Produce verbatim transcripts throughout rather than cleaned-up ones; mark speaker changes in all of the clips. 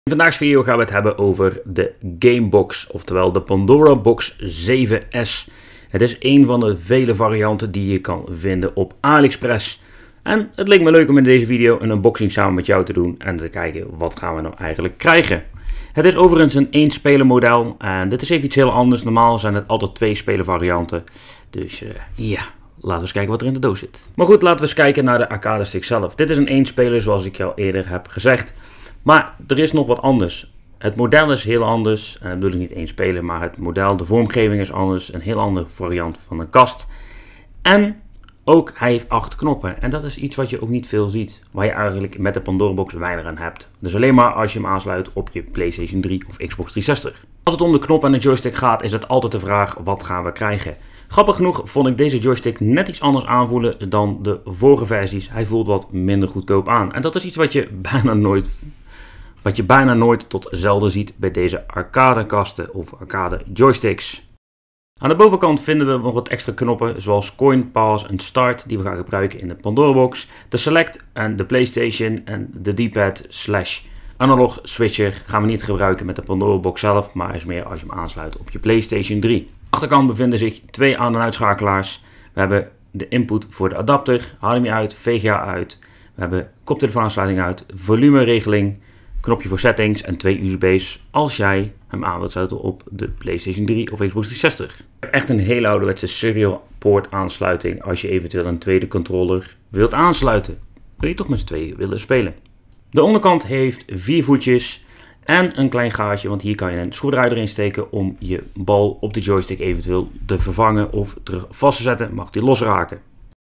Speaker 1: In vandaag's video gaan we het hebben over de Gamebox, oftewel de Pandora Box zeven S. Het is een van de vele varianten die je kan vinden op AliExpress. En het leek me leuk om in deze video een unboxing samen met jou te doen en te kijken wat gaan we nou eigenlijk krijgen. Het is overigens een één speler model en dit is even iets heel anders. Normaal zijn het altijd twee speler varianten. Dus uh, ja, laten we eens kijken wat er in de doos zit. Maar goed, laten we eens kijken naar de arcade stick zelf. Dit is een één speler zoals ik jou eerder heb gezegd. Maar er is nog wat anders. Het model is heel anders. En dat bedoel ik niet één speler, maar het model, de vormgeving is anders. Een heel andere variant van een kast. En ook hij heeft acht knoppen. En dat is iets wat je ook niet veel ziet. Waar je eigenlijk met de Pandora Box weinig aan hebt. Dus alleen maar als je hem aansluit op je PlayStation drie of Xbox driehonderdzestig. Als het om de knop en de joystick gaat, is het altijd de vraag: wat gaan we krijgen? Grappig genoeg vond ik deze joystick net iets anders aanvoelen dan de vorige versies. Hij voelt wat minder goedkoop aan. En dat is iets wat je bijna nooit... Wat je bijna nooit tot zelden ziet bij deze arcade kasten of arcade joysticks. Aan de bovenkant vinden we nog wat extra knoppen zoals Coin, Pause en Start die we gaan gebruiken in de Pandora Box. De Select en de PlayStation en de D-pad slash analog switcher gaan we niet gebruiken met de Pandora Box zelf, maar is meer als je hem aansluit op je PlayStation drie. Aan de achterkant bevinden zich twee aan- en uitschakelaars. We hebben de input voor de adapter, H D M I uit, V G A uit. We hebben koptelefoonaansluiting uit, volumeregeling, knopje voor settings en twee U S B's als jij hem aan wilt sluiten op de PlayStation drie of Xbox driehonderdzestig. Echt een hele ouderwetse serial port aansluiting als je eventueel een tweede controller wilt aansluiten. Wil je toch met z'n tweeën willen spelen. De onderkant heeft vier voetjes en een klein gaatje, want hier kan je een schroevendraaier in steken om je bal op de joystick eventueel te vervangen of terug vast te zetten, mag die losraken.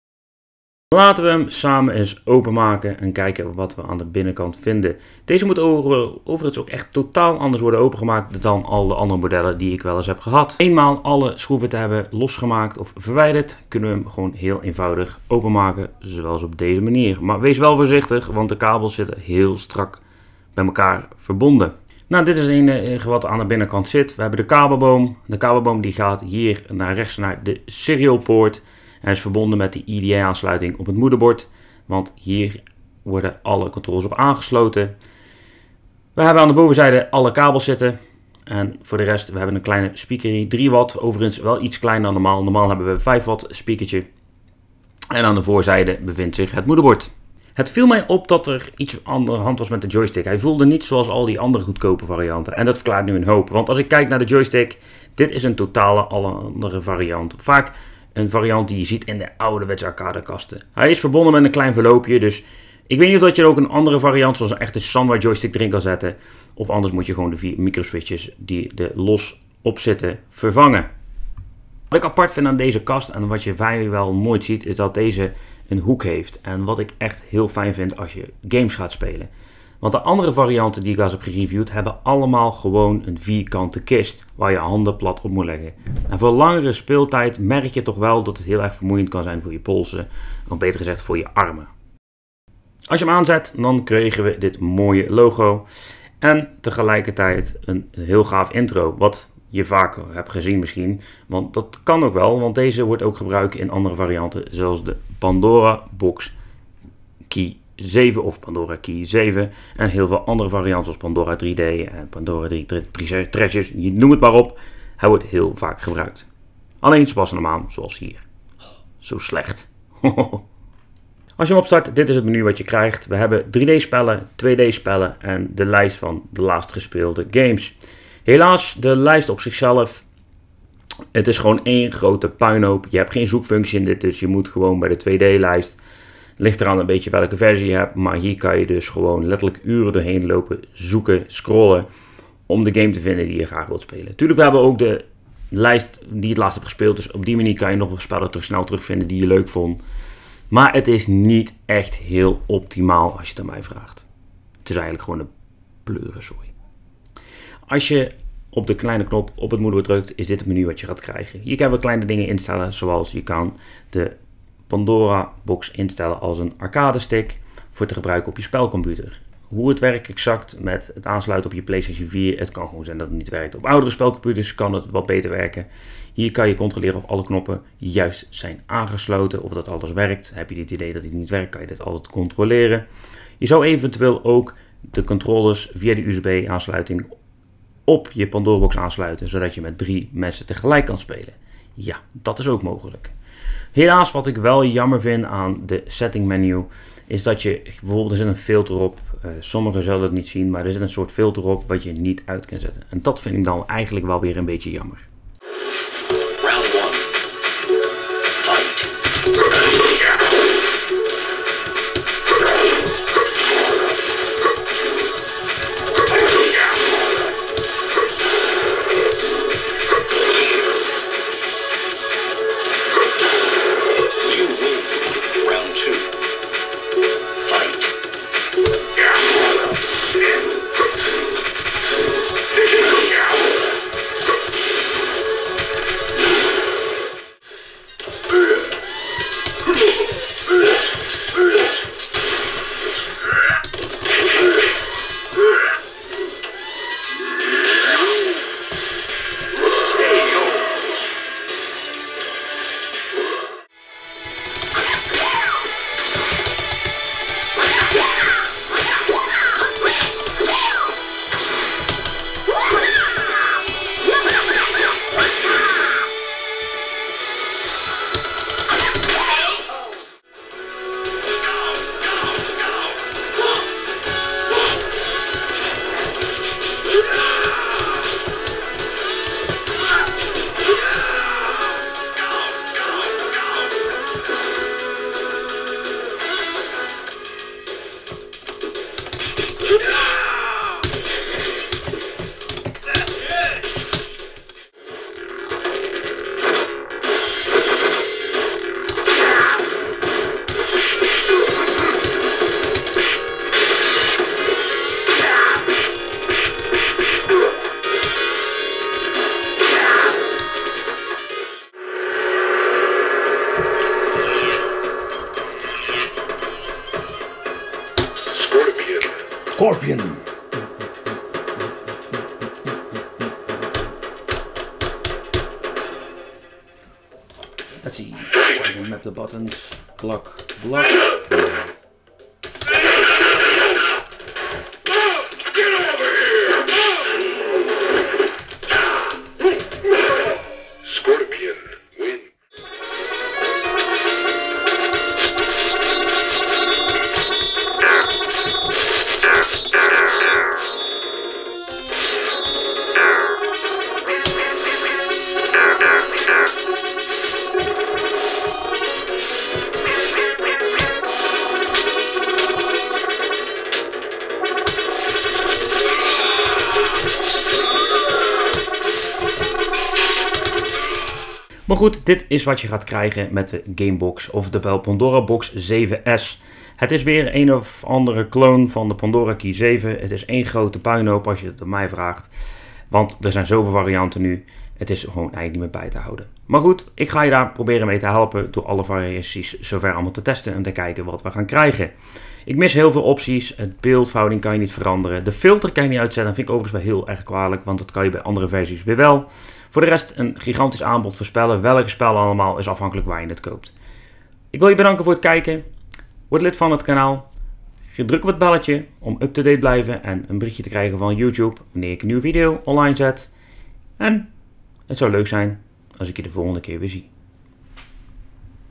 Speaker 1: Laten we hem samen eens openmaken en kijken wat we aan de binnenkant vinden. Deze moet overigens ook echt totaal anders worden opengemaakt dan al de andere modellen die ik wel eens heb gehad. Eenmaal alle schroeven te hebben losgemaakt of verwijderd, kunnen we hem gewoon heel eenvoudig openmaken, zoals op deze manier. Maar wees wel voorzichtig, want de kabels zitten heel strak bij elkaar verbonden. Nou, dit is het enige wat aan de binnenkant zit. We hebben de kabelboom. De kabelboom die gaat hier naar rechts naar de serial port. Hij is verbonden met de I D A-aansluiting op het moederbord, want hier worden alle controles op aangesloten. We hebben aan de bovenzijde alle kabels zitten. En voor de rest, we hebben een kleine speaker, drie watt, overigens wel iets kleiner dan normaal. Normaal hebben we een vijf watt speakertje. En aan de voorzijde bevindt zich het moederbord. Het viel mij op dat er iets aan de hand was met de joystick. Hij voelde niet zoals al die andere goedkope varianten. En dat verklaart nu een hoop. Want als ik kijk naar de joystick, dit is een totale andere variant. Vaak een variant die je ziet in de ouderwetse arcadekasten. Hij is verbonden met een klein verloopje, dus ik weet niet of dat je er ook een andere variant zoals een echte Sunway joystick erin kan zetten. Of anders moet je gewoon de vier microswitches die er los op zitten vervangen. Wat ik apart vind aan deze kast en wat je vrijwel nooit ziet, is dat deze een hoek heeft. En wat ik echt heel fijn vind als je games gaat spelen. Want de andere varianten die ik al eens heb gereviewd, hebben allemaal gewoon een vierkante kist waar je handen plat op moet leggen. En voor langere speeltijd merk je toch wel dat het heel erg vermoeiend kan zijn voor je polsen, of beter gezegd voor je armen. Als je hem aanzet, dan krijgen we dit mooie logo en tegelijkertijd een heel gaaf intro, wat je vaak hebt gezien misschien, want dat kan ook wel, want deze wordt ook gebruikt in andere varianten, zoals de Pandora Box Key zeven of Pandora Key zeven en heel veel andere varianten zoals Pandora drie D en Pandora drie Treasures, je noem het maar op. Hij wordt heel vaak gebruikt. Alleen ze passen hem aan zoals hier. Oh, zo slecht. Als je hem opstart, dit is het menu wat je krijgt. We hebben drie D spellen, twee D spellen en de lijst van de laatst gespeelde games. Helaas, de lijst op zichzelf, het is gewoon één grote puinhoop. Je hebt geen zoekfunctie in dit, dus je moet gewoon bij de twee D lijst. Ligt eraan een beetje welke versie je hebt, maar hier kan je dus gewoon letterlijk uren doorheen lopen, zoeken, scrollen om de game te vinden die je graag wilt spelen. Tuurlijk, we hebben ook de lijst die het laatst hebt gespeeld, dus op die manier kan je nog wat spellen terug, snel terugvinden die je leuk vond. Maar het is niet echt heel optimaal als je het aan mij vraagt. Het is eigenlijk gewoon een pleurenzooi. Als je op de kleine knop op het moederbord drukt, is dit het menu wat je gaat krijgen. Hier kan je kleine dingen instellen, zoals je kan de Pandora Box instellen als een arcade stick voor te gebruiken op je spelcomputer. Hoe het werkt exact met het aansluiten op je PlayStation vier, het kan gewoon zijn dat het niet werkt. Op oudere spelcomputers kan het wat beter werken. Hier kan je controleren of alle knoppen juist zijn aangesloten, of dat alles werkt. Heb je het idee dat het niet werkt, kan je dit altijd controleren. Je zou eventueel ook de controllers via de U S B aansluiting op je Pandorabox aansluiten, zodat je met drie mensen tegelijk kan spelen. Ja, dat is ook mogelijk. Helaas, wat ik wel jammer vind aan de setting menu, is dat je bijvoorbeeld, er zit een filter op. Uh, sommigen zullen het niet zien, maar er zit een soort filter op wat je niet uit kan zetten. En dat vind ik dan eigenlijk wel weer een beetje jammer.
Speaker 2: Round one. Fight.
Speaker 1: Scorpion. Let's see. I map the buttons. Block, block.
Speaker 2: Scorpion. Win.
Speaker 1: Maar goed, dit is wat je gaat krijgen met de Gamebox of de Pandorabox zeven S. Het is weer een of andere clone van de Pandora Key zeven. Het is één grote puinhoop als je het aan mij vraagt. Want er zijn zoveel varianten nu. Het is gewoon eigenlijk niet meer bij te houden. Maar goed, ik ga je daar proberen mee te helpen door alle variaties zover allemaal te testen en te kijken wat we gaan krijgen. Ik mis heel veel opties. Het beeldverhouding kan je niet veranderen. De filter kan je niet uitzetten. Dat vind ik overigens wel heel erg kwalijk, want dat kan je bij andere versies weer wel. Voor de rest een gigantisch aanbod voorspellen. Welke spellen allemaal is afhankelijk waar je het koopt. Ik wil je bedanken voor het kijken. Word lid van het kanaal. Druk op het belletje om up-to-date te blijven en een berichtje te krijgen van YouTube wanneer ik een nieuwe video online zet. En het zou leuk zijn als ik je de volgende keer weer zie.